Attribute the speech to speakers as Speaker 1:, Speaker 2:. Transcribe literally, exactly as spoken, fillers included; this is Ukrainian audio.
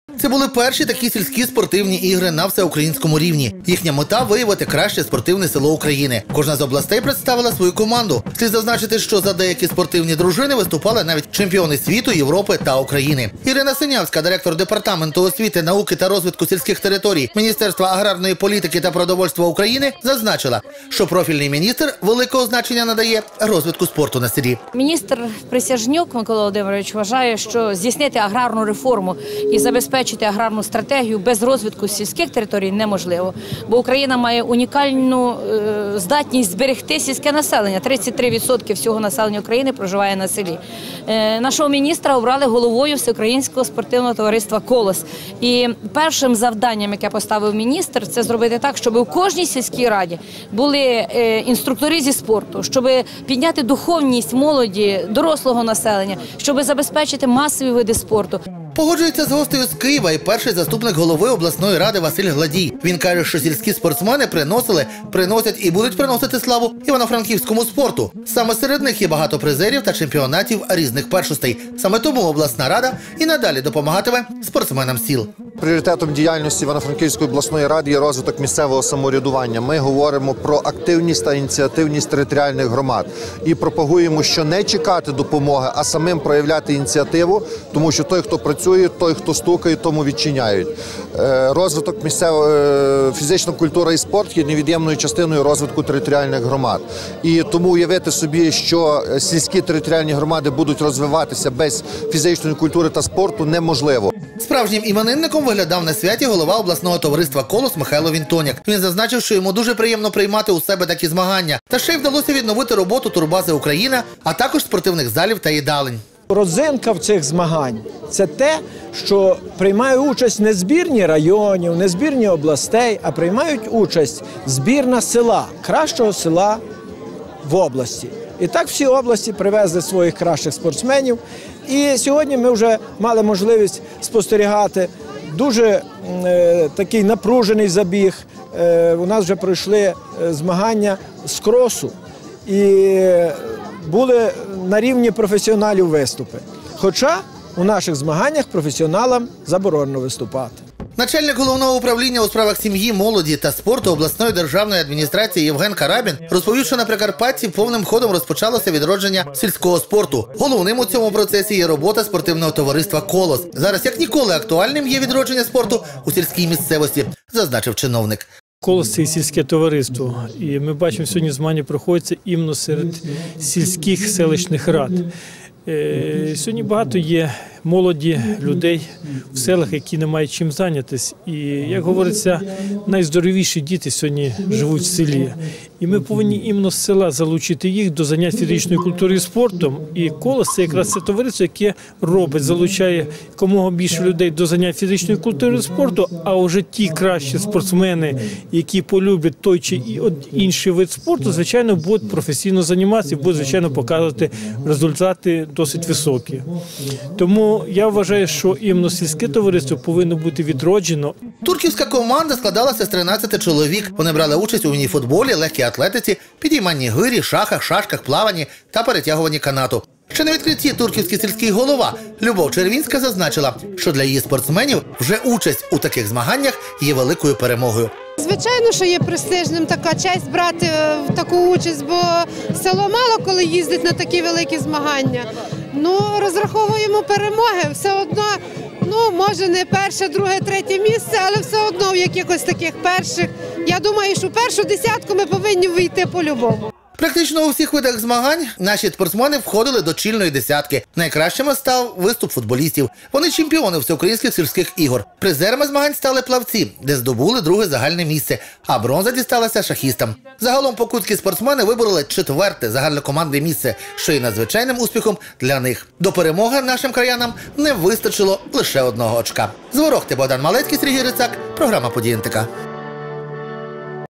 Speaker 1: Це були перші такі сільські спортивні ігри на всеукраїнському рівні. Їхня мета – виявити краще спортивне село України. Кожна з областей представила свою команду. Слід зазначити, що за деякі спортивні дружини виступали навіть чемпіони світу, Європи та України. Ірина Синявська, директор департаменту освіти, науки та розвитку сільських територій Міністерства аграрної політики та продовольства України, зазначила, що профільний міністр великого значення надає розвитку спорту на селі.
Speaker 2: Міністр Присяжнюк Микола Володимирович вважає, що здійснити аграрну реформу і забезпечити аграрну стратегію без розвитку сільських територій неможливо. Бо Україна має унікальну е, здатність зберегти сільське населення. тридцять три відсотки всього населення України проживає на селі. Е, нашого міністра обрали головою Всеукраїнського спортивного товариства «Колос». І першим завданням, яке поставив міністр, це зробити так, щоб у кожній сільській раді були е, інструктори зі спорту, щоб підняти духовність молоді, дорослого населення, щоб забезпечити масові види спорту.
Speaker 1: Погоджується з гостею з Києва і перший заступник голови обласної ради Василь Гладій. Він каже, що сільські спортсмени приносили, приносять і будуть приносити славу івано-франківському спорту. Саме серед них є багато призерів та чемпіонатів різних першостей. Саме тому обласна рада і надалі допомагатиме спортсменам сіл.
Speaker 3: Пріоритетом діяльності Івано-Франківської обласної ради є розвиток місцевого самоврядування. Ми говоримо про активність та ініціативність територіальних громад. І пропагуємо, що не чекати допомоги, а самим проявляти ініціативу, тому що той, хто працює, той, хто стукає, тому відчиняють. Розвиток місцевого, фізична культура і спорт є невід'ємною частиною розвитку територіальних громад. І тому уявити собі, що сільські територіальні громади будуть розвиватися без фізичної культури та спорту, неможливо.
Speaker 1: Справжнім іменинником виглядав на святі голова обласного товариства «Колос» Михайло Вінтоняк. Він зазначив, що йому дуже приємно приймати у себе такі змагання. Та ще й вдалося відновити роботу турбази «Україна», а також спортивних залів та їдалень.
Speaker 4: Родзинка в цих змагань – це те, що приймають участь не збірні районів, не збірні областей, а приймають участь збірна села, кращого села в області. І так всі області привезли своїх кращих спортсменів. І сьогодні ми вже мали можливість спостерігати дуже е, такий напружений забіг. Е, у нас вже пройшли змагання з кросу і були на рівні професіоналів виступи. Хоча у наших змаганнях професіоналам заборонено виступати.
Speaker 1: Начальник головного управління у справах сім'ї, молоді та спорту обласної державної адміністрації Євген Карабін розповів, що на Прикарпатті повним ходом розпочалося відродження сільського спорту. Головним у цьому процесі є робота спортивного товариства «Колос». Зараз як ніколи актуальним є відродження спорту у сільській місцевості, зазначив чиновник.
Speaker 5: «Колос» – це сільське товариство, і ми бачимо, сьогодні змагання проходяться іменно серед сільських селищних рад. Сьогодні багато є молоді, людей в селах, які не мають чим зайнятися. І, як говориться, найздоровіші діти сьогодні живуть в селі. І ми повинні іменно з села залучити їх до занять фізичною культурою і спортом. І «Колос» – це якраз це товариство, яке робить, залучає якомога більше людей до занять фізичною культурою і спорту, а вже ті кращі спортсмени, які полюблять той чи інший вид спорту, звичайно, будуть професійно займатися і будуть, звичайно, показувати результати досить високі. Тому я вважаю, що іменно сільське товариство повинно бути відроджено.
Speaker 1: Турківська команда складалася з тринадцяти чоловік. Вони брали участь у мініфутболі, легкій атлетиці, підійманні гирі, шахах, шашках, плаванні та перетягуванні канату. Ще на відкритті турківський сільський голова Любов Червінська зазначила, що для її спортсменів вже участь у таких змаганнях є великою перемогою.
Speaker 6: Звичайно, що є престижним така честь брати в таку участь, бо село мало коли їздить на такі великі змагання. Ну, розраховуємо перемоги, все одно, ну, може не перше, друге, третє місце, але все одно в якихось таких перших. Я думаю, що в першу десятку ми повинні вийти по-любому.
Speaker 1: Практично у всіх видах змагань наші спортсмени входили до чільної десятки. Найкращими став виступ футболістів. Вони чемпіони всеукраїнських сільських ігор. Призерами змагань стали плавці, де здобули друге загальне місце, а бронза дісталася шахістам. Загалом покутські спортсмени вибороли четверте загальнокомандне місце, що є надзвичайним успіхом для них. До перемоги нашим краянам не вистачило лише одного очка. З Ворохти Богдан Малецький, Сергій Рицак, програма «Події ен те ка».